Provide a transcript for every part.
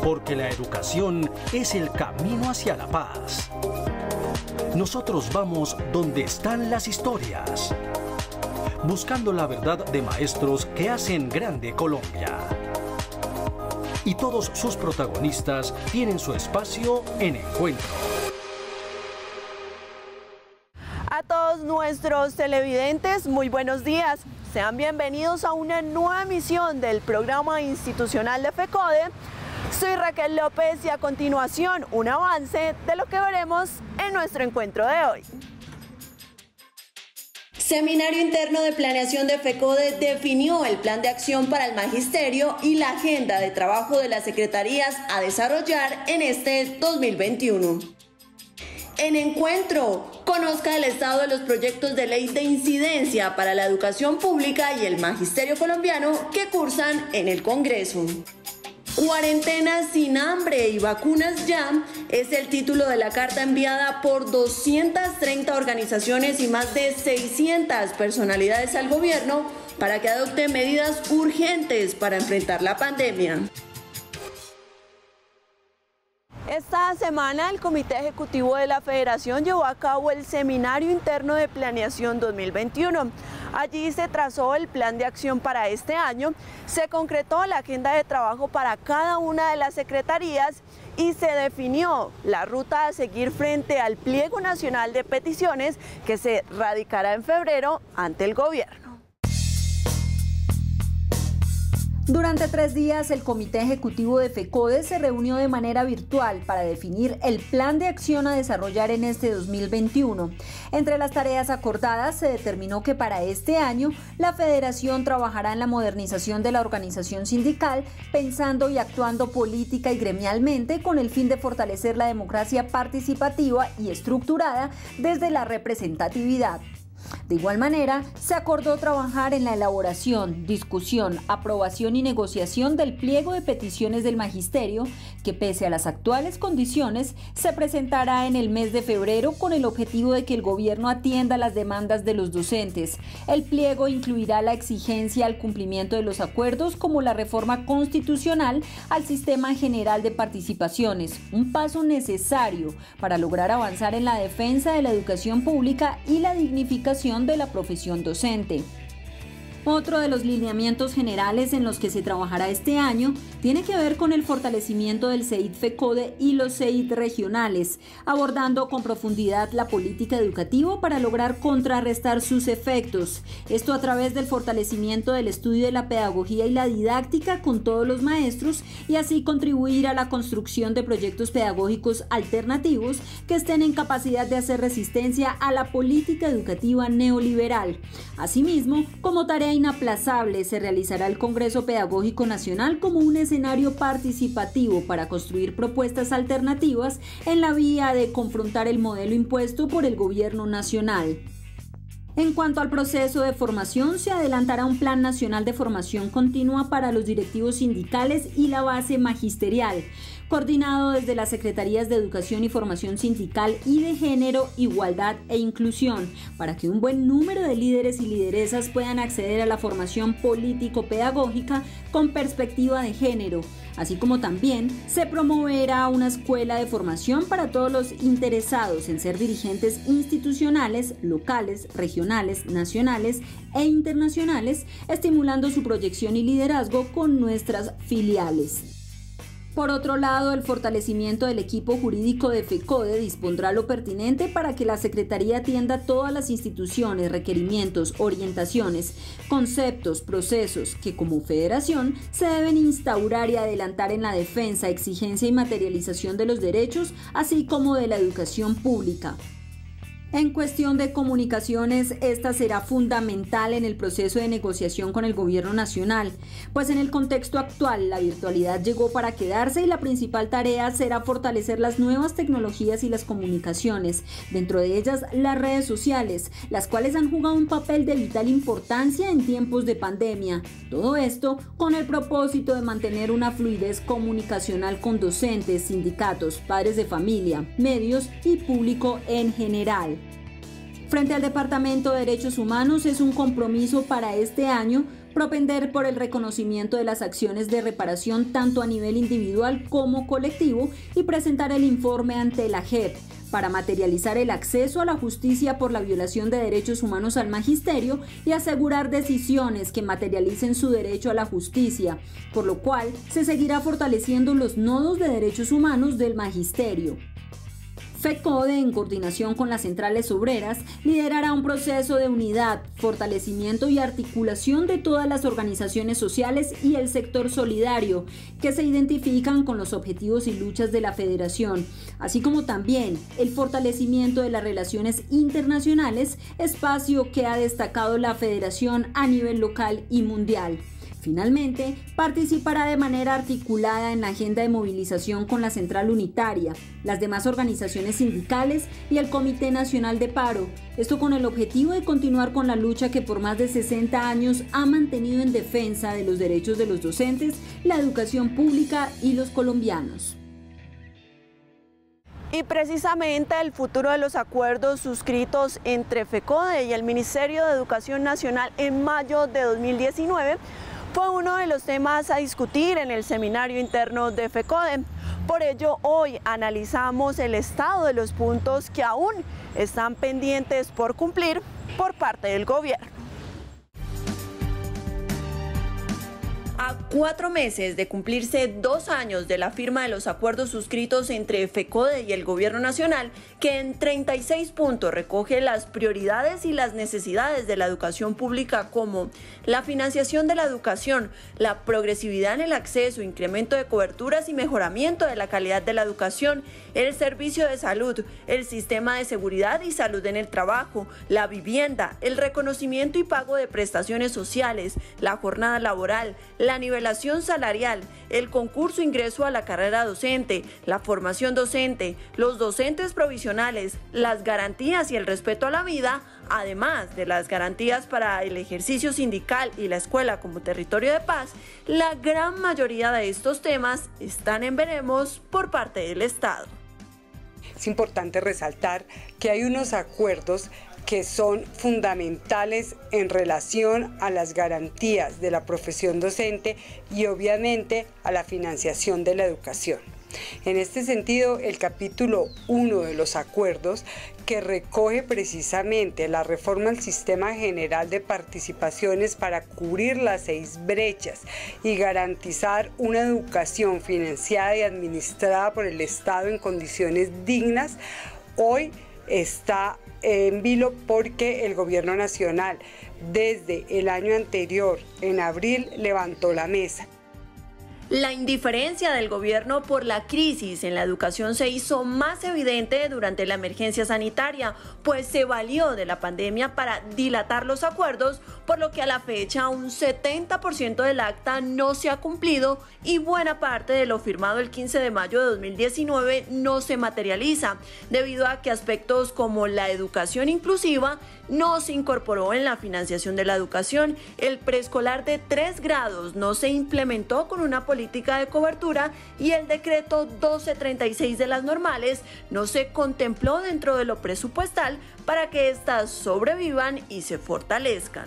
porque la educación es el camino hacia la paz. Nosotros vamos donde están las historias, buscando la verdad de maestros que hacen grande Colombia. Y todos sus protagonistas tienen su espacio en Encuentro. A todos nuestros televidentes, muy buenos días. Sean bienvenidos a una nueva emisión del programa institucional de FECODE. Soy Raquel López y a continuación un avance de lo que veremos en nuestro encuentro de hoy. Seminario Interno de Planeación de FECODE definió el plan de acción para el magisterio y la agenda de trabajo de las secretarías a desarrollar en este 2021. En Encuentro, conozca el estado de los proyectos de ley de incidencia para la educación pública y el magisterio colombiano que cursan en el Congreso. Cuarentena sin hambre y vacunas ya es el título de la carta enviada por 230 organizaciones y más de 600 personalidades al gobierno para que adopte medidas urgentes para enfrentar la pandemia. Esta semana el Comité Ejecutivo de la Federación llevó a cabo el Seminario Interno de Planeación 2021. Allí se trazó el plan de acción para este año, se concretó la agenda de trabajo para cada una de las secretarías y se definió la ruta a seguir frente al pliego nacional de peticiones que se radicará en febrero ante el gobierno. Durante 3 días, el Comité Ejecutivo de FECODE se reunió de manera virtual para definir el plan de acción a desarrollar en este 2021. Entre las tareas acordadas, se determinó que para este año la Federación trabajará en la modernización de la organización sindical, pensando y actuando política y gremialmente con el fin de fortalecer la democracia participativa y estructurada desde la representatividad. De igual manera, se acordó trabajar en la elaboración, discusión, aprobación y negociación del pliego de peticiones del magisterio, que pese a las actuales condiciones, se presentará en el mes de febrero con el objetivo de que el gobierno atienda las demandas de los docentes. El pliego incluirá la exigencia al cumplimiento de los acuerdos como la reforma constitucional al sistema general de participaciones, un paso necesario para lograr avanzar en la defensa de la educación pública y la dignificación de la profesión docente. Otro de los lineamientos generales en los que se trabajará este año tiene que ver con el fortalecimiento del CEID-FECODE y los CEID regionales, abordando con profundidad la política educativa para lograr contrarrestar sus efectos. Esto a través del fortalecimiento del estudio de la pedagogía y la didáctica con todos los maestros y así contribuir a la construcción de proyectos pedagógicos alternativos que estén en capacidad de hacer resistencia a la política educativa neoliberal. Asimismo, como tarea inaplazable, se realizará el Congreso Pedagógico Nacional como un escenario participativo para construir propuestas alternativas en la vía de confrontar el modelo impuesto por el gobierno nacional. En cuanto al proceso de formación, se adelantará un Plan Nacional de Formación Continua para los directivos sindicales y la base magisterial, coordinado desde las Secretarías de Educación y Formación Sindical y de Género, Igualdad e Inclusión, para que un buen número de líderes y lideresas puedan acceder a la formación político-pedagógica con perspectiva de género. Así como también se promoverá una escuela de formación para todos los interesados en ser dirigentes institucionales, locales, regionales, nacionales e internacionales, estimulando su proyección y liderazgo con nuestras filiales. Por otro lado, el fortalecimiento del equipo jurídico de FECODE dispondrá lo pertinente para que la Secretaría atienda todas las instituciones, requerimientos, orientaciones, conceptos, procesos que como federación se deben instaurar y adelantar en la defensa, exigencia y materialización de los derechos, así como de la educación pública. En cuestión de comunicaciones, esta será fundamental en el proceso de negociación con el gobierno nacional, pues en el contexto actual la virtualidad llegó para quedarse y la principal tarea será fortalecer las nuevas tecnologías y las comunicaciones, dentro de ellas las redes sociales, las cuales han jugado un papel de vital importancia en tiempos de pandemia. Todo esto con el propósito de mantener una fluidez comunicacional con docentes, sindicatos, padres de familia, medios y público en general. Frente al Departamento de Derechos Humanos, es un compromiso para este año propender por el reconocimiento de las acciones de reparación tanto a nivel individual como colectivo y presentar el informe ante la JEP para materializar el acceso a la justicia por la violación de derechos humanos al magisterio y asegurar decisiones que materialicen su derecho a la justicia, por lo cual se seguirá fortaleciendo los nodos de derechos humanos del magisterio. FECODE, en coordinación con las centrales obreras, liderará un proceso de unidad, fortalecimiento y articulación de todas las organizaciones sociales y el sector solidario que se identifican con los objetivos y luchas de la Federación, así como también el fortalecimiento de las relaciones internacionales, espacio que ha destacado la Federación a nivel local y mundial. Finalmente, participará de manera articulada en la agenda de movilización con la Central Unitaria, las demás organizaciones sindicales y el Comité Nacional de Paro, esto con el objetivo de continuar con la lucha que por más de 60 años ha mantenido en defensa de los derechos de los docentes, la educación pública y los colombianos. Y precisamente el futuro de los acuerdos suscritos entre FECODE y el Ministerio de Educación Nacional en mayo de 2019 fue uno de los temas a discutir en el seminario interno de FECODE. Por ello, hoy analizamos el estado de los puntos que aún están pendientes por cumplir por parte del gobierno. A 4 meses de cumplirse 2 años de la firma de los acuerdos suscritos entre FECODE y el Gobierno Nacional, que en 36 puntos recoge las prioridades y las necesidades de la educación pública como la financiación de la educación, la progresividad en el acceso, incremento de coberturas y mejoramiento de la calidad de la educación, el servicio de salud, el sistema de seguridad y salud en el trabajo, la vivienda, el reconocimiento y pago de prestaciones sociales, la jornada laboral, la nivelación salarial, el concurso ingreso a la carrera docente, la formación docente, los docentes provisionales, las garantías y el respeto a la vida, además de las garantías para el ejercicio sindical y la escuela como territorio de paz. La gran mayoría de estos temas están en veremos por parte del Estado. Es importante resaltar que hay unos acuerdos que son fundamentales en relación a las garantías de la profesión docente y obviamente a la financiación de la educación. En este sentido, el capítulo 1 de los acuerdos, que recoge precisamente la reforma al Sistema General de Participaciones para cubrir las 6 brechas y garantizar una educación financiada y administrada por el Estado en condiciones dignas, hoy está en vilo porque el Gobierno Nacional desde el año anterior, en abril, levantó la mesa. La indiferencia del gobierno por la crisis en la educación se hizo más evidente durante la emergencia sanitaria, pues se valió de la pandemia para dilatar los acuerdos, por lo que a la fecha un 70% del acta no se ha cumplido y buena parte de lo firmado el 15 de mayo de 2019 no se materializa, debido a que aspectos como la educación inclusiva no se incorporó en la financiación de la educación, el preescolar de 3 grados no se implementó con una política de cobertura y el decreto 1236 de las normales no se contempló dentro de lo presupuestal para que éstas sobrevivan y se fortalezcan.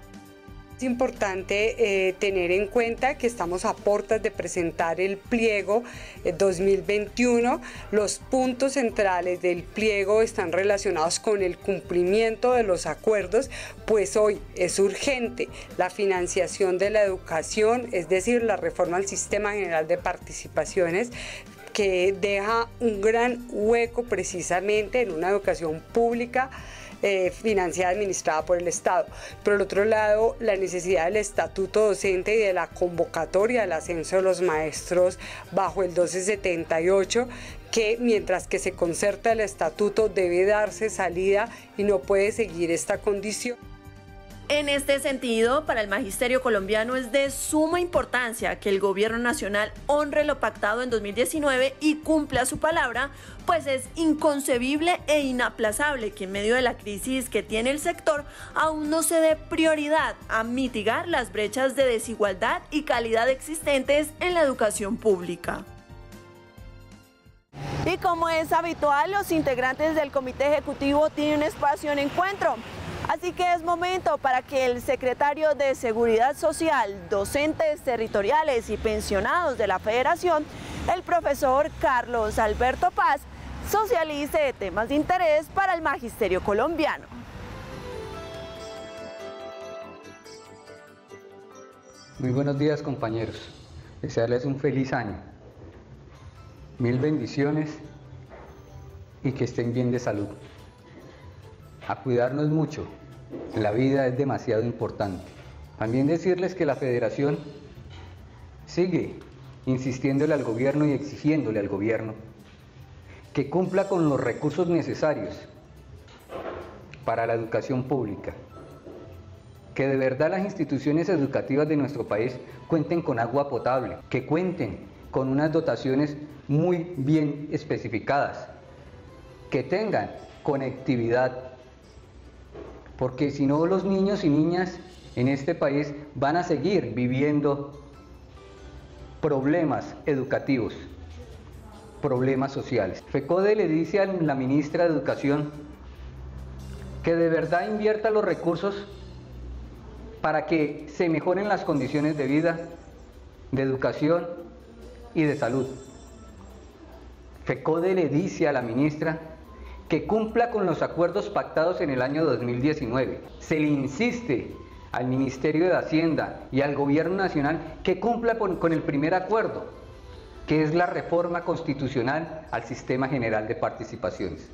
Es importante tener en cuenta que estamos a puertas de presentar el pliego 2021. Los puntos centrales del pliego están relacionados con el cumplimiento de los acuerdos, pues hoy es urgente la financiación de la educación, es decir, la reforma al Sistema General de Participaciones, que deja un gran hueco precisamente en una educación pública financiada y administrada por el Estado. Por el otro lado, la necesidad del estatuto docente y de la convocatoria al ascenso de los maestros bajo el 1278, que mientras que se concerta el estatuto debe darse salida y no puede seguir esta condición. En este sentido, para el magisterio colombiano es de suma importancia que el Gobierno Nacional honre lo pactado en 2019 y cumpla su palabra, pues es inconcebible e inaplazable que en medio de la crisis que tiene el sector aún no se dé prioridad a mitigar las brechas de desigualdad y calidad existentes en la educación pública. Y como es habitual, los integrantes del Comité Ejecutivo tienen un espacio en encuentro. Así que es momento para que el secretario de Seguridad Social, docentes territoriales y pensionados de la Federación, el profesor Carlos Alberto Paz, socialice temas de interés para el magisterio colombiano. Muy buenos días, compañeros. Desearles un feliz año. Mil bendiciones y que estén bien de salud. A cuidarnos mucho. La vida es demasiado importante. También decirles que la Federación sigue insistiéndole al gobierno y exigiéndole al gobierno que cumpla con los recursos necesarios para la educación pública. Que de verdad las instituciones educativas de nuestro país cuenten con agua potable, que cuenten con unas dotaciones muy bien especificadas, que tengan conectividad, porque si no los niños y niñas en este país van a seguir viviendo problemas educativos, problemas sociales. FECODE le dice a la ministra de Educación que de verdad invierta los recursos para que se mejoren las condiciones de vida, de educación y de salud. FECODE le dice a la ministra que cumpla con los acuerdos pactados en el año 2019. Se le insiste al Ministerio de Hacienda y al Gobierno Nacional que cumpla con el primer acuerdo, que es la reforma constitucional al Sistema General de Participaciones.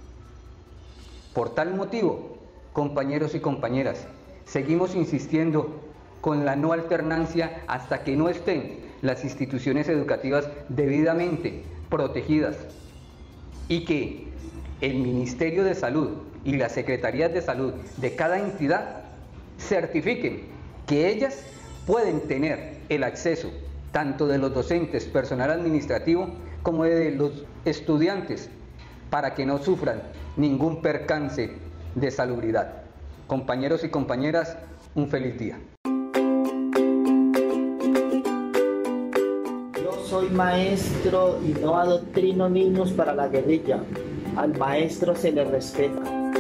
Por tal motivo, compañeros y compañeras, seguimos insistiendo con la no alternancia hasta que no estén las instituciones educativas debidamente protegidas y que el Ministerio de Salud y las Secretarías de Salud de cada entidad certifiquen que ellas pueden tener el acceso tanto de los docentes, personal administrativo, como de los estudiantes, para que no sufran ningún percance de salubridad. Compañeros y compañeras, un feliz día. Yo soy maestro y no adoctrino niños para la guerrilla. Al maestro se le respeta.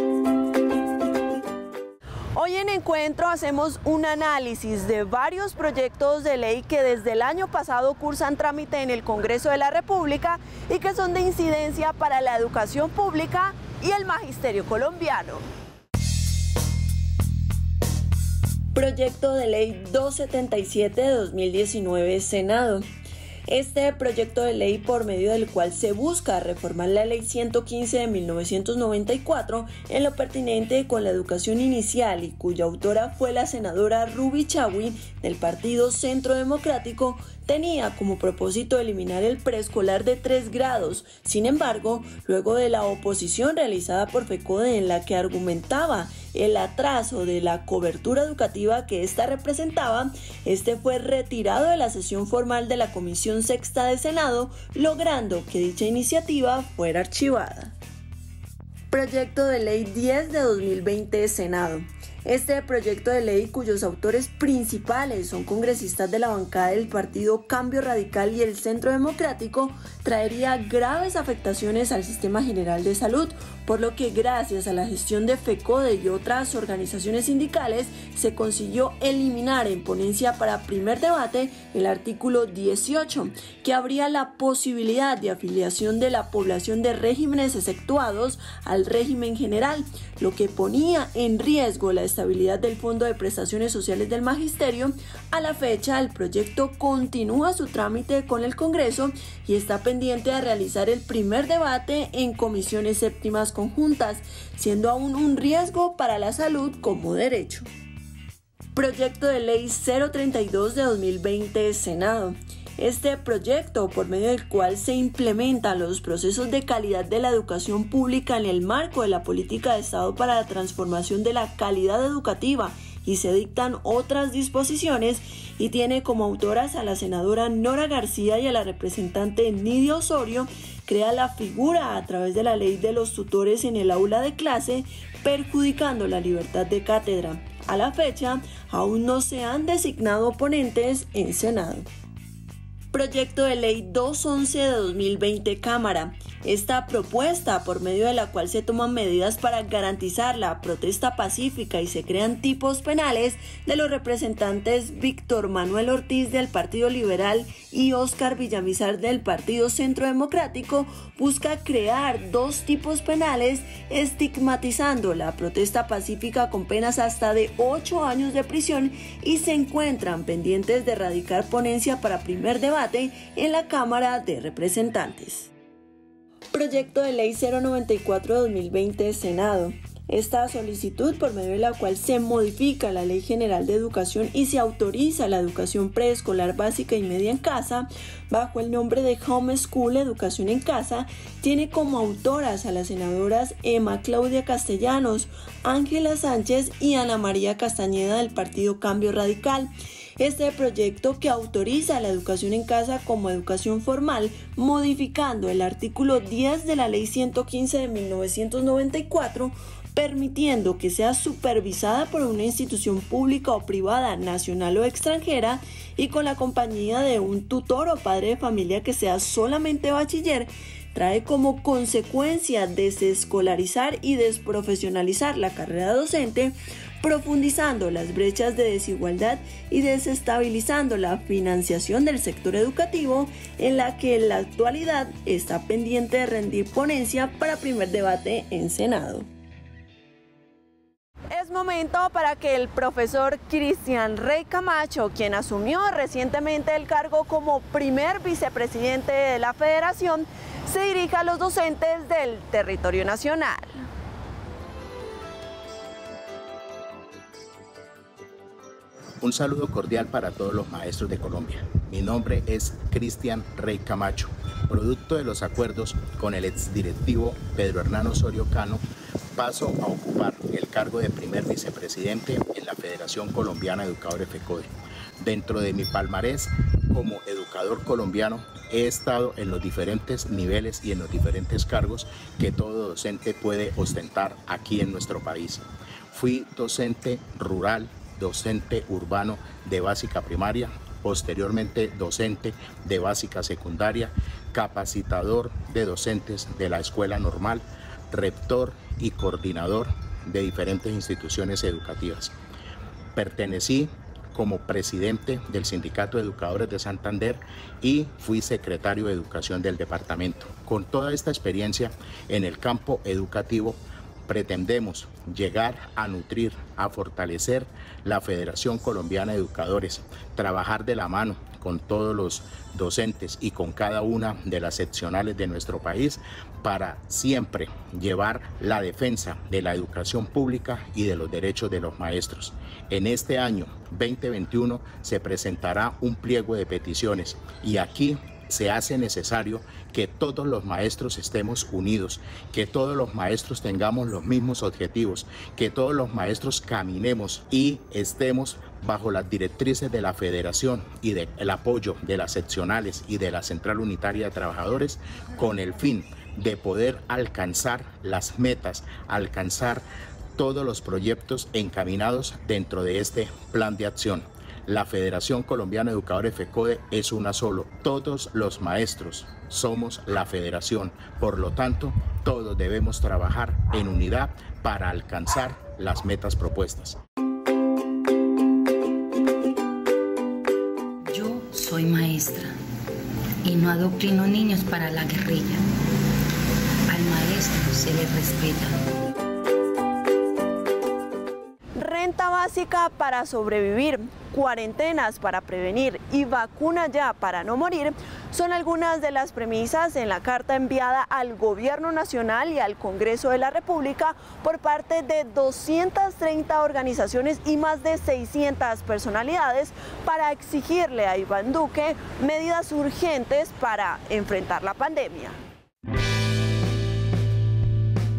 Hoy en Encuentro hacemos un análisis de varios proyectos de ley que desde el año pasado cursan trámite en el Congreso de la República y que son de incidencia para la educación pública y el magisterio colombiano. Proyecto de Ley 277 de 2019, Senado. Este proyecto de ley, por medio del cual se busca reformar la Ley 115 de 1994 en lo pertinente con la educación inicial y cuya autora fue la senadora Ruby Chawi del Partido Centro Democrático, tenía como propósito eliminar el preescolar de 3 grados. Sin embargo, luego de la oposición realizada por FECODE en la que argumentaba el atraso de la cobertura educativa que ésta representaba, este fue retirado de la sesión formal de la Comisión Sexta de Senado, logrando que dicha iniciativa fuera archivada. Proyecto de Ley 10 de 2020, Senado. Este proyecto de ley, cuyos autores principales son congresistas de la bancada del Partido Cambio Radical y el Centro Democrático, traería graves afectaciones al sistema general de salud, por lo que gracias a la gestión de FECODE y otras organizaciones sindicales se consiguió eliminar en ponencia para primer debate el artículo 18, que abría la posibilidad de afiliación de la población de regímenes exceptuados al régimen general, lo que ponía en riesgo la estabilidad del Fondo de Prestaciones Sociales del Magisterio. A la fecha, el proyecto continúa su trámite con el Congreso y está pendiente de realizar el primer debate en comisiones séptimas conjuntas, siendo aún un riesgo para la salud como derecho. Proyecto de Ley 032 de 2020, Senado. Este proyecto, por medio del cual se implementan los procesos de calidad de la educación pública en el marco de la política de Estado para la transformación de la calidad educativa y se dictan otras disposiciones, y tiene como autoras a la senadora Nora García y a la representante Nidia Osorio, crea la figura a través de la ley de los tutores en el aula de clase, perjudicando la libertad de cátedra. A la fecha, aún no se han designado ponentes en Senado. Proyecto de Ley 211 de 2020 Cámara. Esta propuesta, por medio de la cual se toman medidas para garantizar la protesta pacífica y se crean tipos penales de los representantes Víctor Manuel Ortiz del Partido Liberal y Óscar Villamizar del Partido Centro Democrático, busca crear 2 tipos penales estigmatizando la protesta pacífica con penas hasta de 8 años de prisión y se encuentran pendientes de radicar ponencia para primer debate en la Cámara de Representantes. Proyecto de Ley 094 de 2020 Senado. Esta solicitud, por medio de la cual se modifica la Ley General de Educación y se autoriza la educación preescolar básica y media en casa, bajo el nombre de Home School Educación en Casa, tiene como autoras a las senadoras Emma Claudia Castellanos, Ángela Sánchez y Ana María Castañeda del Partido Cambio Radical. Este proyecto, que autoriza la educación en casa como educación formal, modificando el artículo 10 de la Ley 115 de 1994, permitiendo que sea supervisada por una institución pública o privada, nacional o extranjera, y con la compañía de un tutor o padre de familia que sea solamente bachiller, trae como consecuencia desescolarizar y desprofesionalizar la carrera docente, profundizando las brechas de desigualdad y desestabilizando la financiación del sector educativo, en la que en la actualidad está pendiente de rendir ponencia para primer debate en Senado. Es momento para que el profesor Cristian Rey Camacho, quien asumió recientemente el cargo como primer vicepresidente de la Federación, se dirija a los docentes del territorio nacional. Un saludo cordial para todos los maestros de Colombia. Mi nombre es Cristian Rey Camacho, producto de los acuerdos con el exdirectivo Pedro Hernán Osorio Cano. Paso a ocupar el cargo de primer vicepresidente en la Federación Colombiana de Educadores FECODE. Dentro de mi palmarés como educador colombiano he estado en los diferentes niveles y en los diferentes cargos que todo docente puede ostentar aquí en nuestro país. Fui docente rural, docente urbano de básica primaria, posteriormente docente de básica secundaria, capacitador de docentes de la escuela normal, rector y coordinador de diferentes instituciones educativas. Pertenecí como presidente del Sindicato de Educadores de Santander y fui secretario de Educación del departamento. Con toda esta experiencia en el campo educativo, pretendemos llegar a nutrir, a fortalecer la Federación Colombiana de Educadores, trabajar de la mano con todos los docentes y con cada una de las seccionales de nuestro país para siempre llevar la defensa de la educación pública y de los derechos de los maestros. En este año 2021 se presentará un pliego de peticiones y aquí se hace necesario que todos los maestros estemos unidos, que todos los maestros tengamos los mismos objetivos, que todos los maestros caminemos y estemos bajo las directrices de la Federación y del apoyo de las seccionales y de la Central Unitaria de Trabajadores, con el fin de poder alcanzar las metas, alcanzar todos los proyectos encaminados dentro de este plan de acción. La Federación Colombiana de Educadores FECODE es una sola. Todos los maestros somos la federación. Por lo tanto, todos debemos trabajar en unidad para alcanzar las metas propuestas. Yo soy maestra y no adoctrino niños para la guerrilla. Al maestro se le respeta. Renta básica para sobrevivir, cuarentenas para prevenir y vacuna ya para no morir son algunas de las premisas en la carta enviada al Gobierno Nacional y al Congreso de la República por parte de 230 organizaciones y más de 600 personalidades para exigirle a Iván Duque medidas urgentes para enfrentar la pandemia.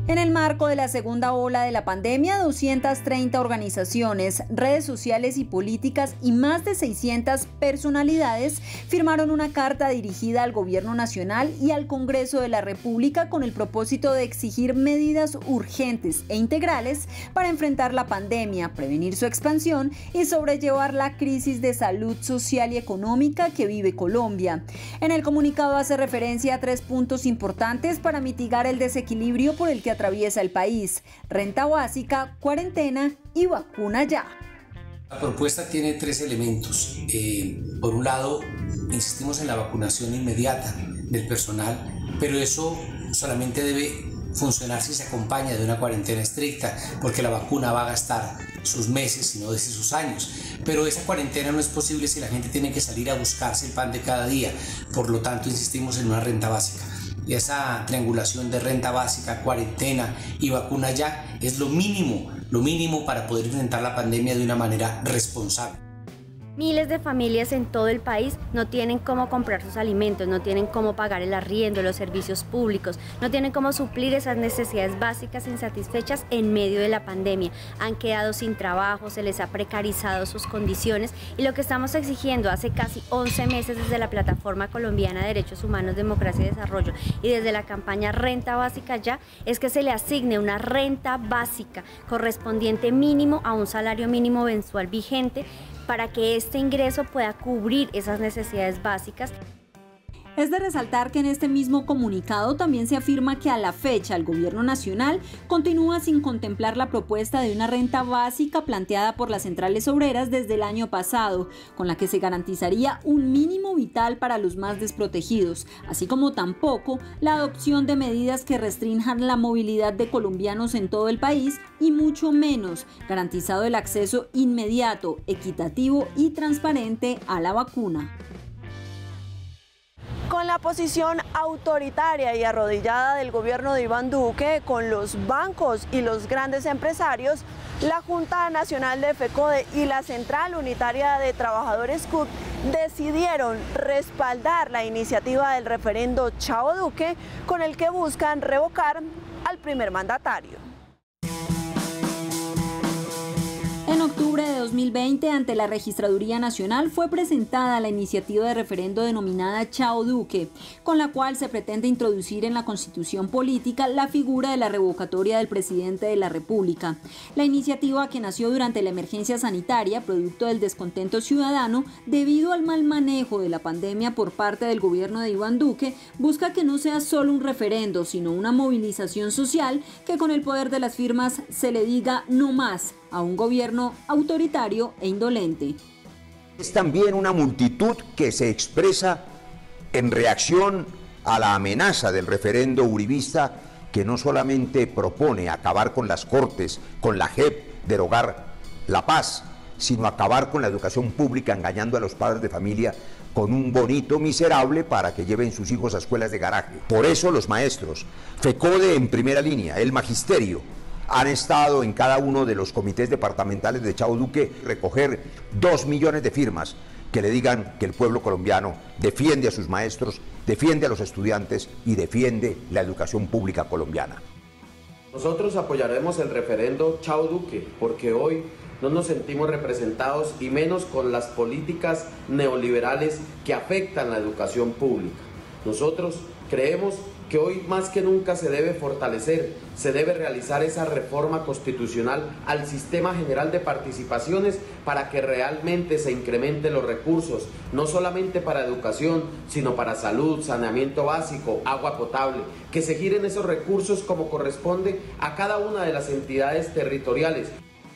En el marco de la segunda ola de la pandemia, 230 organizaciones, redes sociales y políticas y más de 600 personalidades firmaron una carta dirigida al Gobierno Nacional y al Congreso de la República con el propósito de exigir medidas urgentes e integrales para enfrentar la pandemia, prevenir su expansión y sobrellevar la crisis de salud social y económica que vive Colombia. En el comunicado hace referencia a 3 puntos importantes para mitigar el desequilibrio por el que atraviesa el país: renta básica, cuarentena y vacuna ya. La propuesta tiene 3 elementos. Por un lado, insistimos en la vacunación inmediata del personal, pero eso solamente debe funcionar si se acompaña de una cuarentena estricta, porque la vacuna va a gastar sus meses y no desde sus años. Pero esa cuarentena no es posible si la gente tiene que salir a buscarse el pan de cada día. Por lo tanto, insistimos en una renta básica. Y esa triangulación de renta básica, cuarentena y vacuna ya es lo mínimo para poder enfrentar la pandemia de una manera responsable. Miles de familias en todo el país no tienen cómo comprar sus alimentos, no tienen cómo pagar el arriendo, los servicios públicos, no tienen cómo suplir esas necesidades básicas insatisfechas en medio de la pandemia. Han quedado sin trabajo, se les ha precarizado sus condiciones y lo que estamos exigiendo hace casi 11 meses desde la Plataforma Colombiana de Derechos Humanos, Democracia y Desarrollo y desde la campaña Renta Básica Ya es que se le asigne una renta básica correspondiente mínimo a un salario mínimo mensual vigente para que este ingreso pueda cubrir esas necesidades básicas. Es de resaltar que en este mismo comunicado también se afirma que a la fecha el Gobierno Nacional continúa sin contemplar la propuesta de una renta básica planteada por las centrales obreras desde el año pasado, con la que se garantizaría un mínimo vital para los más desprotegidos, así como tampoco la adopción de medidas que restrinjan la movilidad de colombianos en todo el país y mucho menos garantizado el acceso inmediato, equitativo y transparente a la vacuna. Con la posición autoritaria y arrodillada del gobierno de Iván Duque con los bancos y los grandes empresarios, la Junta Nacional de FECODE y la Central Unitaria de Trabajadores CUT decidieron respaldar la iniciativa del referendo Chao Duque, con el que buscan revocar al primer mandatario. En octubre de 2020, ante la Registraduría Nacional, fue presentada la iniciativa de referendo denominada Chao Duque, con la cual se pretende introducir en la Constitución política la figura de la revocatoria del presidente de la República. La iniciativa, que nació durante la emergencia sanitaria, producto del descontento ciudadano debido al mal manejo de la pandemia por parte del gobierno de Iván Duque, busca que no sea solo un referendo, sino una movilización social que con el poder de las firmas se le diga no más a un gobierno autoritario e indolente. Es también una multitud que se expresa en reacción a la amenaza del referendo uribista, que no solamente propone acabar con las Cortes, con la JEP, derogar la paz, sino acabar con la educación pública, engañando a los padres de familia con un bonito miserable para que lleven sus hijos a escuelas de garaje. Por eso los maestros, FECODE en primera línea, el magisterio, han estado en cada uno de los comités departamentales de Chao Duque recoger 2 millones de firmas que le digan que el pueblo colombiano defiende a sus maestros, defiende a los estudiantes y defiende la educación pública colombiana. Nosotros apoyaremos el referendo Chao Duque porque hoy no nos sentimos representados y menos con las políticas neoliberales que afectan la educación pública. Nosotros creemos que hoy más que nunca se debe fortalecer, se debe realizar esa reforma constitucional al sistema general de participaciones para que realmente se incrementen los recursos, no solamente para educación, sino para salud, saneamiento básico, agua potable, que se giren esos recursos como corresponde a cada una de las entidades territoriales.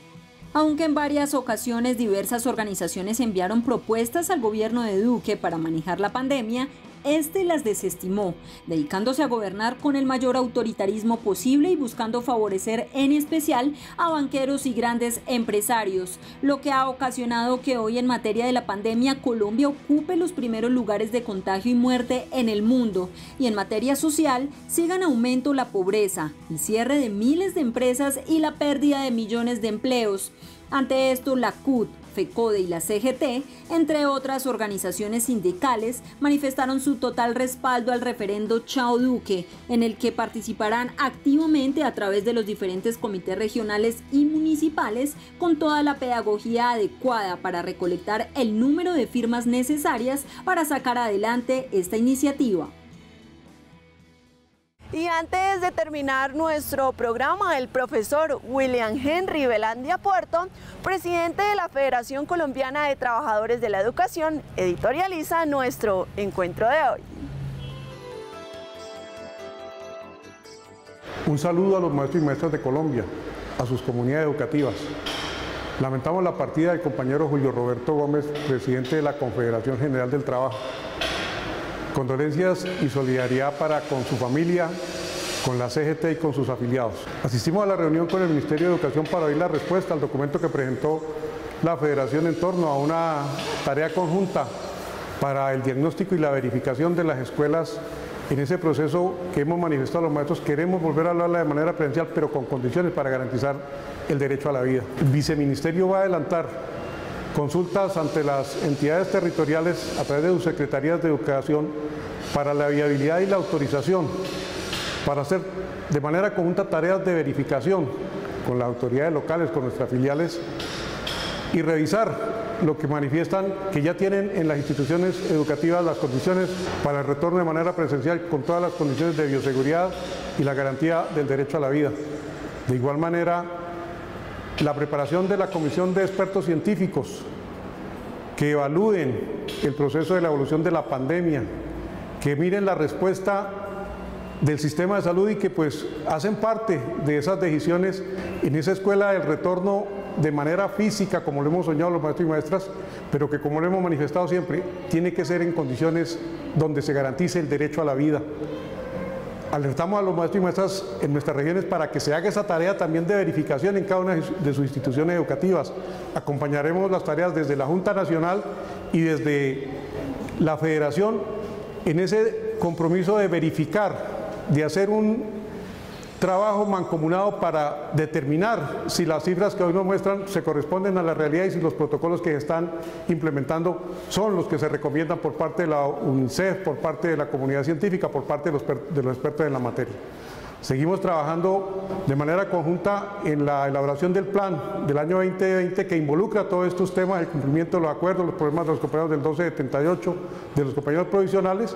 Aunque en varias ocasiones diversas organizaciones enviaron propuestas al gobierno de Duque para manejar la pandemia, este las desestimó, dedicándose a gobernar con el mayor autoritarismo posible y buscando favorecer en especial a banqueros y grandes empresarios, lo que ha ocasionado que hoy en materia de la pandemia Colombia ocupe los primeros lugares de contagio y muerte en el mundo, y en materia social siga en aumento la pobreza, el cierre de miles de empresas y la pérdida de millones de empleos. Ante esto, la CUT, FECODE y la CGT, entre otras organizaciones sindicales, manifestaron su total respaldo al referendo Chao Duque, en el que participarán activamente a través de los diferentes comités regionales y municipales con toda la pedagogía adecuada para recolectar el número de firmas necesarias para sacar adelante esta iniciativa. Y antes de terminar nuestro programa, el profesor William Henry Velandia Puerto, presidente de la Federación Colombiana de Trabajadores de la Educación, editorializa nuestro encuentro de hoy. Un saludo a los maestros y maestras de Colombia, a sus comunidades educativas. Lamentamos la partida del compañero Julio Roberto Gómez, presidente de la Confederación General del Trabajo. Condolencias y solidaridad para con su familia, con la CGT y con sus afiliados. Asistimos a la reunión con el Ministerio de Educación para oír la respuesta al documento que presentó la Federación en torno a una tarea conjunta para el diagnóstico y la verificación de las escuelas. En ese proceso que hemos manifestado los maestros, queremos volver a hablarla de manera presencial, pero con condiciones para garantizar el derecho a la vida. El viceministerio va a adelantar consultas ante las entidades territoriales a través de sus secretarías de educación para la viabilidad y la autorización, para hacer de manera conjunta tareas de verificación con las autoridades locales, con nuestras filiales, y revisar lo que manifiestan que ya tienen en las instituciones educativas las condiciones para el retorno de manera presencial con todas las condiciones de bioseguridad y la garantía del derecho a la vida. De igual manera, la preparación de la comisión de expertos científicos que evalúen el proceso de la evolución de la pandemia, que miren la respuesta del sistema de salud y que pues hacen parte de esas decisiones en esa escuela del retorno de manera física, como lo hemos soñado los maestros y maestras, pero que como lo hemos manifestado siempre, tiene que ser en condiciones donde se garantice el derecho a la vida. Alertamos a los maestros y maestras en nuestras regiones para que se haga esa tarea también de verificación en cada una de sus instituciones educativas. Acompañaremos las tareas desde la Junta Nacional y desde la Federación en ese compromiso de verificar, de hacer un trabajo mancomunado para determinar si las cifras que hoy nos muestran se corresponden a la realidad y si los protocolos que se están implementando son los que se recomiendan por parte de la UNICEF, por parte de la comunidad científica, por parte de los expertos en la materia. Seguimos trabajando de manera conjunta en la elaboración del plan del año 2020 que involucra todos estos temas, el cumplimiento de los acuerdos, los problemas de los compañeros del 1278, de los compañeros provisionales,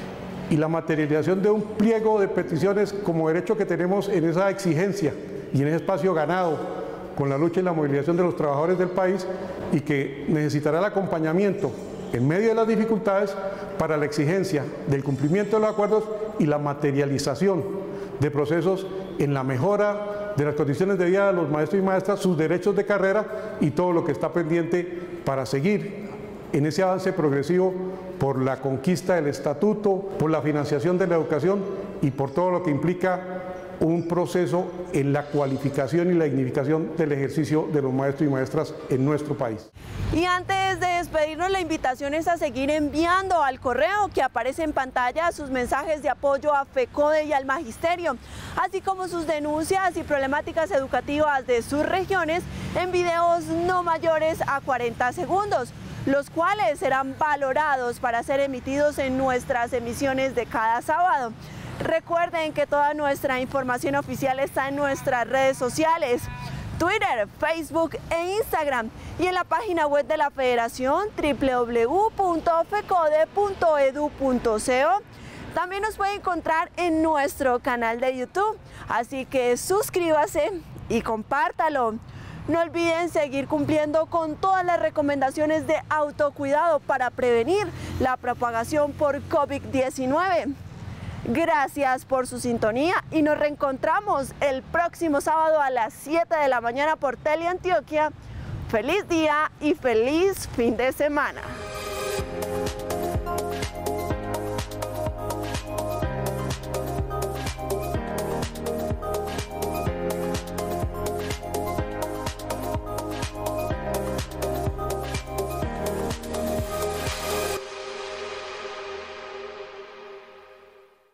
y la materialización de un pliego de peticiones como derecho que tenemos en esa exigencia y en ese espacio ganado con la lucha y la movilización de los trabajadores del país y que necesitará el acompañamiento en medio de las dificultades para la exigencia del cumplimiento de los acuerdos y la materialización de procesos en la mejora de las condiciones de vida de los maestros y maestras, sus derechos de carrera y todo lo que está pendiente para seguir en ese avance progresivo por la conquista del estatuto, por la financiación de la educación y por todo lo que implica un proceso en la cualificación y la dignificación del ejercicio de los maestros y maestras en nuestro país. Y antes de despedirnos, la invitación es a seguir enviando al correo que aparece en pantalla sus mensajes de apoyo a FECODE y al Magisterio, así como sus denuncias y problemáticas educativas de sus regiones en videos no mayores a 40 segundos. Los cuales serán valorados para ser emitidos en nuestras emisiones de cada sábado. Recuerden que toda nuestra información oficial está en nuestras redes sociales, Twitter, Facebook e Instagram, y en la página web de la Federación www.fecode.edu.co. También nos puede encontrar en nuestro canal de YouTube, así que suscríbase y compártalo. No olviden seguir cumpliendo con todas las recomendaciones de autocuidado para prevenir la propagación por COVID-19. Gracias por su sintonía y nos reencontramos el próximo sábado a las 7 de la mañana por Teleantioquia. Feliz día y feliz fin de semana.